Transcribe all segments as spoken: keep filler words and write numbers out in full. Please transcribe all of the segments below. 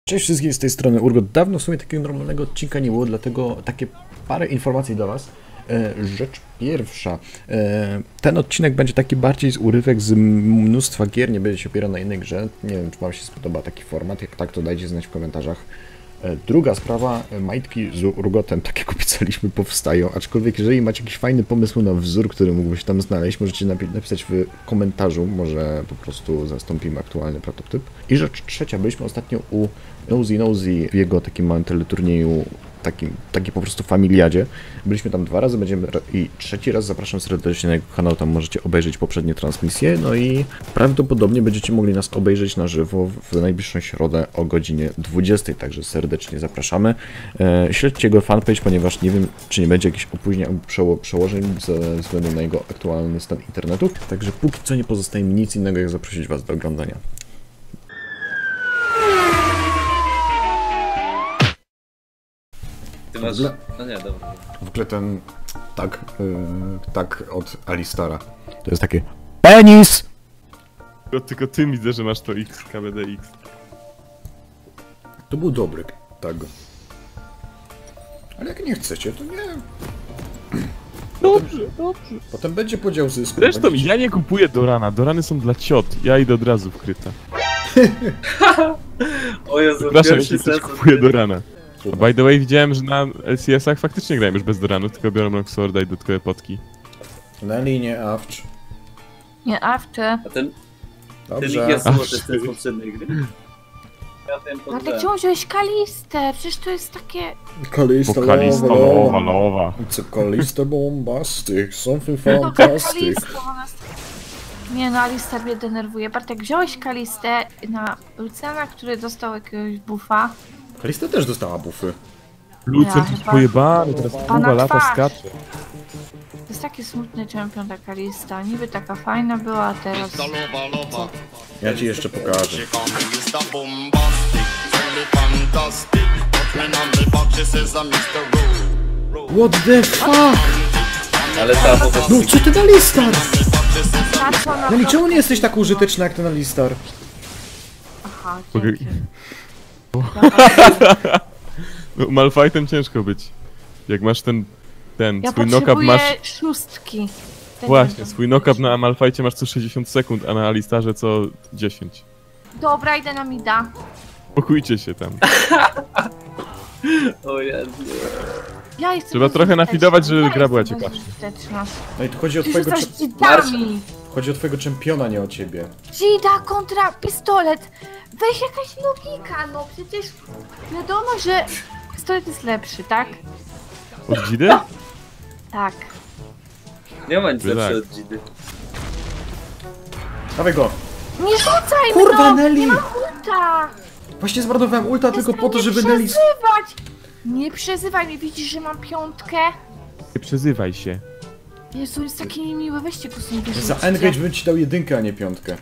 Cześć wszystkim, z tej strony Urgot. Dawno w sumie takiego normalnego odcinka nie było, dlatego takie parę informacji dla Was. E, rzecz pierwsza, e, ten odcinek będzie taki bardziej z urywek z mnóstwa gier, nie będzie się opierał na innej grze. Nie wiem, czy Wam się spodoba taki format, jak tak, to dajcie znać w komentarzach. E, druga sprawa, e, majtki z Urgotem, tak jak obiecaliśmy, powstają, aczkolwiek jeżeli macie jakiś fajny pomysł na wzór, który mógłby się tam znaleźć, możecie napi napisać w komentarzu, może po prostu zastąpimy aktualny prototyp. I rzecz trzecia, byliśmy ostatnio u Nosy Nosy w jego takim małym teleturnieju, takim, takim po prostu familiadzie. Byliśmy tam dwa razy, będziemy i trzeci raz. Zapraszam serdecznie na jego kanał, tam możecie obejrzeć poprzednie transmisje, no i prawdopodobnie będziecie mogli nas obejrzeć na żywo w najbliższą środę o godzinie dwudziestej, także serdecznie zapraszamy. E, śledźcie jego fanpage, ponieważ nie wiem, czy nie będzie jakichś opóźnień albo przeło przełożeń ze względu na jego aktualny stan internetu, także póki co nie pozostaje mi nic innego, jak zaprosić Was do oglądania. Ty masz... ogóle... No nie, dobra. W ogóle ten... tak... Yy, tak od Alistara. To jest takie... PENIS! Tylko, tylko ty widzę, że masz to X, K B D X. To był dobry tag. Ale jak nie chcecie, to nie... Dobrze, dobrze. Potem będzie podział zysku. Zresztą będziecie... ja nie kupuję Dorana, Dorany są dla ciot. Ja idę od razu w kryta. O Jezu, Przepraszam, pierwszy jeśli ktoś sezon. kupuje Dorana. A by the way, widziałem, że na L C S-ach faktycznie grają już bez Doranu, tylko biorą Longsworda i dodatkowe potki. Na linię awcz. Nie, awczy. A ten... Ten Dobrze. ich jest A, złoty z tej poprzedniej gry. Ja ten Ale podałem. czemu wziąłeś Kalistę? Przecież to jest takie... Kalista, Pokalista, lowa, lowa. It's a Kalista bombastic, something No to fantastic. Kalista, ona... Nie no, Alista mnie denerwuje. Bartek, wziąłeś Kalistę na Lucena, który dostał jakiegoś buffa. Kalista też dostała buffy. Lucen Ja to chyba- pojebany, teraz Pana długa lata twarz. skacze. To jest taki smutny czempion ta Kalista. Niby taka fajna była, a teraz... Ja ci jeszcze pokażę. What the fuck? Ale ta po prostu... No co ty na Alistar? Patrzą na No i to- czemu nie jesteś tak użyteczna jak ten Alistar? Aha, Okej. dzięki. No, Malfightem ciężko być. Jak masz ten, ten, Ja swój knock-up potrzebuję masz... szóstki. Ten Właśnie, będą swój knock-up na Malfightie masz co sześćdziesiąt sekund, a na Alistarze co dziesięć. Dobra, idę na mida. Pokójcie się tam. O Jezu. Ja jestem Trzeba trochę nafidować, żeby ja gra była jestem ciekawsza. bezużyteczna. No i tu chodzi o Ty twojego, rzucasz cze- dzidami. chodzi o twojego czempiona, nie o ciebie. Dzida kontra pistolet. Weź jakaś logika, no przecież wiadomo, że pistolet jest lepszy, tak? Od Dzidy? Tak. Nie ma nic Tak. lepszego od Dzidy. Dawaj go! Nie rzucaj Kurwa, mną! Nelly! Nie mam ulta! Właśnie zmarnowałem ulta tylko po to, Przestań żeby mnie Nelly... przezywać! Nie przezywaj mnie, widzisz, że mam piątkę? Nie przezywaj się. Jezu, jest taki niemiły, weźcie go sobie wyrzućcie. Za engage bym ci dał jedynkę, a nie piątkę.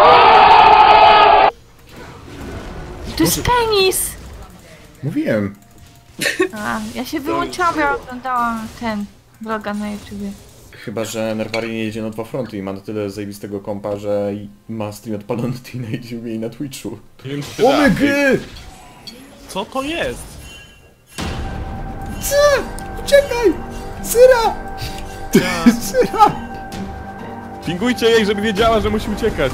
To jest penis! Mówiłem. A, ja się wyłączyłam, bo ja oglądałam ten vloga na YouTubie. Chyba, że Nervari nie jedzie na dwa fronty i ma na tyle zajebistego kompa, że i ma stream odpalony i na YouTubie i na Twitchu. Omygy! Co to jest? Co? Uciekaj! Syra! Syra! Pingujcie jej, żeby wiedziała, że musi uciekać.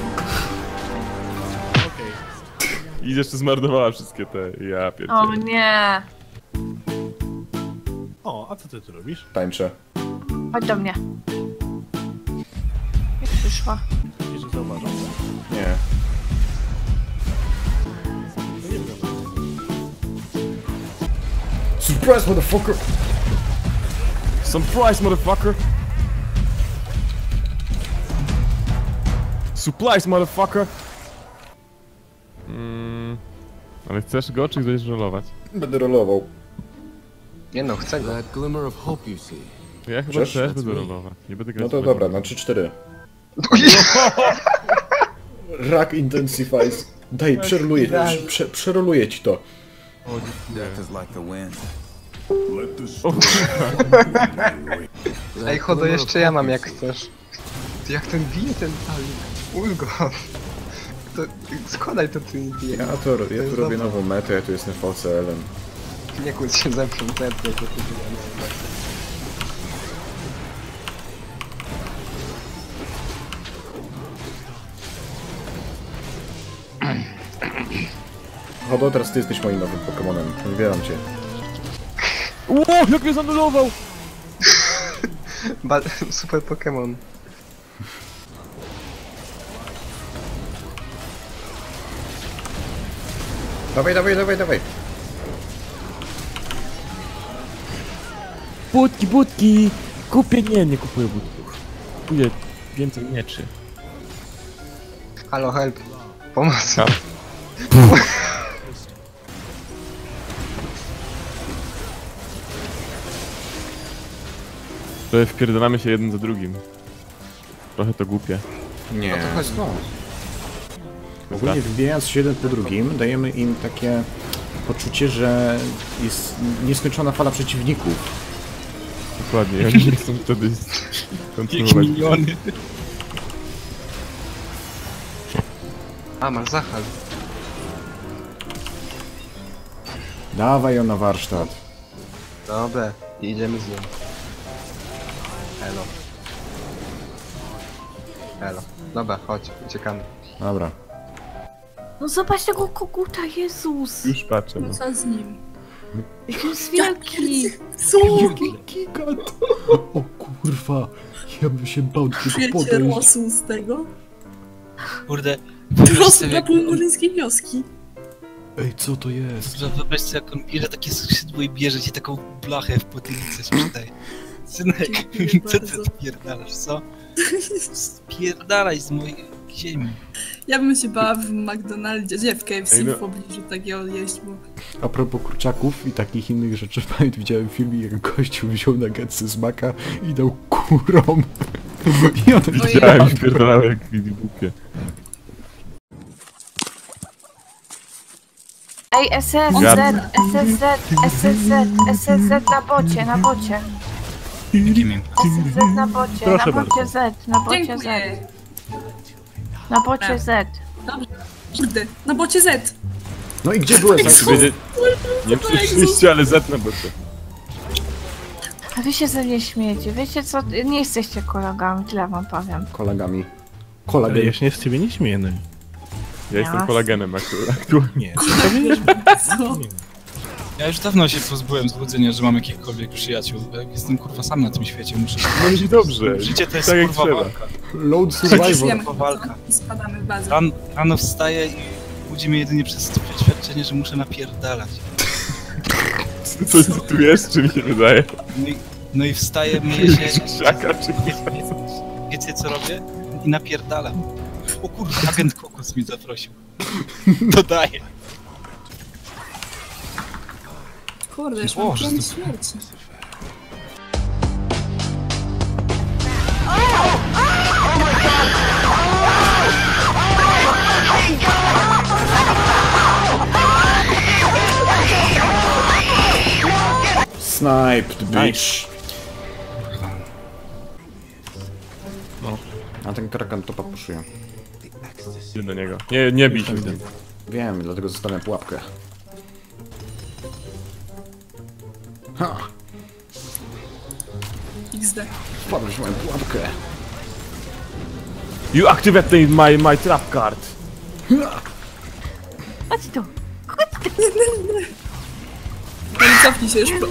Okej. I jeszcze zmarnowała wszystkie te... Ja O pierdolę. nie! O, a co ty tu robisz? Tańczę. Chodź do mnie. Jak przyszła? Wiesz, że zauważam? Nie. To nie wiem. Surprise, motherfucker! Surprise, motherfucker! Supplies, motherfucker! Mm, ale chcesz go, czy chcesz rolować? Będę rolował. Nie no, chcę go. That glimmer of hope you see. Ja chyba Chcesz? też będę rolować. Nie będę grać No to w dobra, na trzy cztery. Rak intensifies. Daj, przeroluję, prze, przeroluję ci to. Death is like the wind. Ej, chodo, jeszcze ja mam jak chcesz. Ty jak ten bije ten talik. Ulgo. to składaj to Trinity. Ja to, ja tu robię nową metę, ja tu jestem V C L-em. Nie kłóć się ze mną, to ja to kupiłem. Chodo, teraz ty jesteś moim nowym Pokemonem. Wybieram cię. Ło, jak mnie zanulował! Ba super Pokémon. Dawaj, dawaj, dawaj, dawaj. Budki, budki! Kupię, nie, nie kupuję budków. Kupuję więcej mieczy. Halo, help. Pomocy. A. To wpierdolamy się jeden za drugim. Trochę to głupie. Nie. O to chodzi. Ogólnie wbijając się jeden po drugim, dajemy im takie poczucie, że jest nieskończona fala przeciwników. Dokładnie, oni nie chcą wtedy kontynuować. miliony. A, masz Zachal. Dawaj ją na warsztat. Dobra, idziemy z nią. Elo. Elo. Dobra, chodź, uciekamy. Dobra. No zobacz tego koguta, Jezus! Już patrzę. No. Co z nim? Jaki jest wielki! Co? Gigant! O kurwa, ja bym się bał do tego Wiecie podejść. rosół z tego? Kurde, Rosół dla półmurzyńskiej wioski. Ej, co to jest? wyobraź sobie, jak on bierze takie skrzydło i bierze ci taką blachę w potylicę sprzedaje. Synek, Dziękuję co ty bardzo. spierdalasz, co? Spierdalaj z mojej ziemi. Ja bym się bała w McDonaldzie, nie w K F C Ej, no. w pobliżu takiego jeść, bo... A propos kurczaków i takich innych rzeczy, pamiętam, widziałem film, jak gościu wziął nuggetsy z maka i dał kurom. I one Widziałem, wpierdolałem jak głupie. Ej, S S Z, S S Z, S S Z, S S Z na bocie, na bocie. S S Z na bocie, Proszę na bocie Z, na bocie Z. Dziękuję. Na bocie Z. Kurde, na bocie Z. No i gdzie byłeś? Jezu. Wiedzieć- Nie przyszliście, ale zetnę, bo to... A wy się ze mnie śmiejecie, wiecie co? Nie jesteście kolegami, tyle wam powiem. Kolegami. Ale Kolegami. ja się nie z ciebie nie śmieję. No. Ja jestem Jasne. kolagenem aktu- aktualnie. Nie, z ciebie nie śmieję. Co? Ja już dawno się pozbyłem złudzenia, że mam jakichkolwiek przyjaciół. Jak jestem kurwa sam na tym świecie, muszę... No i dobrze. Życie to jest tak jak kurwa trzeba. walka. Load Wiemy, Survivor. co? walka. I spadamy w bazę. Ran, rano wstaję i budzi mnie jedynie przez to przeświadczenie, że muszę napierdalać. Coś tu jest, czy mi się wydaje? No i, no i wstaję, myję się... Krzaka, czy Wiecie co robię? I napierdalam. O kurwa, agent Kokos mi zaprosił. Dodaję. Kurde, już Boże, mam plan to- śmierci. Sniped, bitch. No. A ten krakan to papuszuje. Idę do niego. Nie, nie bij się z nim. Wiem, dlatego zostawiam pułapkę. Ha! X D. Wpadłeś w moją pułapkę. You activate my, my trap card. Chodź tu. No i cofnij się już. Pro...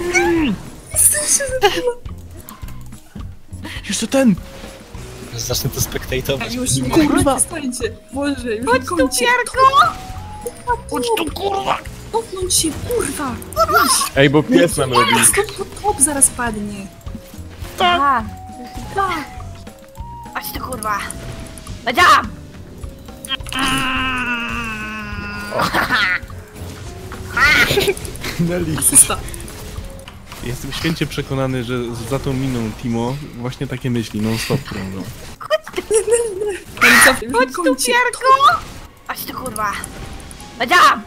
Jeszcze ten! Zacznę to spektatować. Już kurwa! Przestańcie. Boże, już Chodź tu, Pierko! Chodź tu, kurwa! Cofnąć się, kurwa! Ej, bo pies nam robi. Stop, to top zaraz padnie. Tak. Tak. Chodź tu, kurwa. Będziam! Nelly. Asysta. Jestem święcie przekonany, że za tą miną Timo właśnie takie myśli non-stop krążą. No i cofnij, już Chodź tu, kończę. Pierko! Chodź tu, kurwa. Będziam!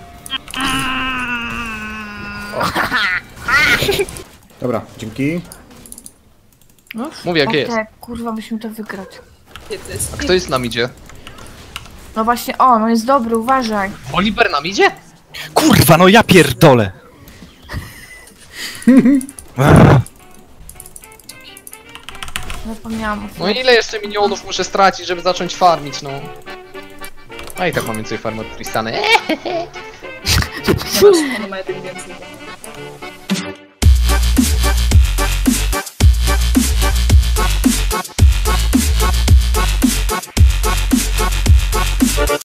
Dobra, dzięki. Mów jak jest. Tak, kurwa, musimy to wygrać. Gdzie to jest? A kto jest z nami idzie? No właśnie, o, no jest dobry, uważaj. Oliver nam idzie? Kurwa, no ja pierdolę! Zapomniałam. No ile jeszcze minionów muszę stracić, żeby zacząć farmić, no? A i tak mam więcej farm od Tristany. Nie masz, ona ma jeden więcej.